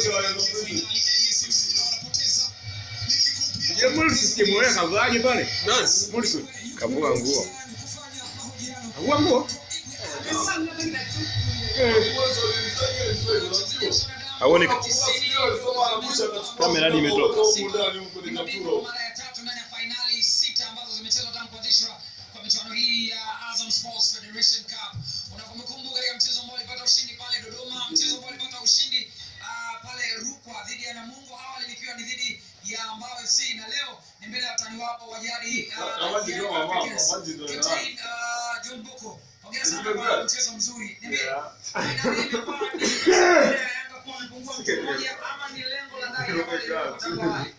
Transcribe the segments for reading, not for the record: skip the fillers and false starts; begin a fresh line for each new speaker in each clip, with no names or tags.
Je muri system wewe kavaje pale?
Nani?
Muri kavua nguo. Kavua nguo? Haoni kamera imetoka.
Finali 6 ambazo zimechezwa tangu kuanzishwa kwa michuano hii ya Azam Sports Federation Cup. Unakumbuka katika mchezo ambao ulipata ushindi pale Dodoma, mchezo ambao ulipata ushindi pale Rukwa dhidi ya Namungo, awali likiwa ni dhidi ya Mbao FC, na leo ni mbele ya watani wapo wa jadi John Boko. Hongera sana kwa mchezo mzuri. Niambie, finali imekuwa Yanga kwa mpungua mmoja ama ni lengo la ndani ya awali?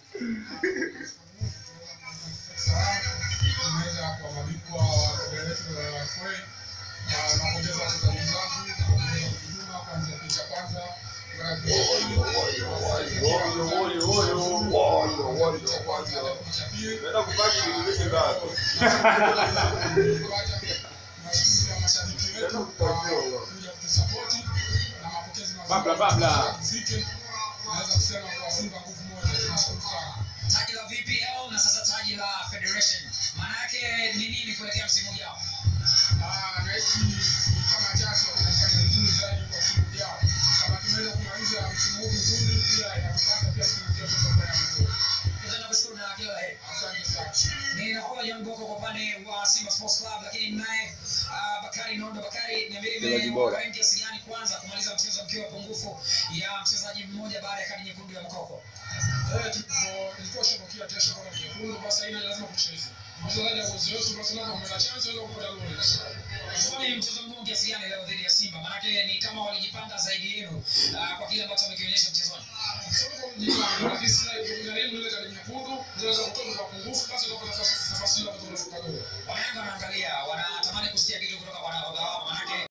Nimeweza kwa mabingwa wa federation ya FA na napongeza wachezaji wangu kwa huduma kuanzia kipindi cha kwanza naweza kusema kwa Simba nguvu moja. Tunashukuru sana.
Taji la VPL na sasa taji la Federation, maana yake ni nini kuelekea msimu ujao?
Nahisi kama Chelsea wanafanya vizuri zaidi kwa msimu ujao. Kama tunaweza kumaliza msimu huu vizuri, pia inatupasa pia msimu ujao tutafanya vizuri.
Tunakushukuru na kila la heri.
Asante sana.
Ninakuwa John Boko kwa upande wa Simba Sports Club, lakini naye Bakari Nondo. Bakari, niambie kwa kiasi gani kwanza kumaliza mchezo mkiwa pungufu ya mchezaji mmoja baada ya kadi nyekundu ya Mkoko?
Ilikuwa shabakia kesho kwa nyekundu, basi ina lazima tucheze. Mchezaji wa uwezo wetu basi lazima mwana chance waweze kupata goli.
Ni mchezo mgumu kiasi gani leo dhidi ya Simba? Maana yake ni kama walijipanga zaidi yenu kwa kile ambacho wamekionyesha mchezoni.
Sio kujipanga, lakini sasa tunajaribu ile kadi nyekundu, tunaweza kutoka kwa pungufu basi tutapata nafasi ya kutoka goli.
Wanaangalia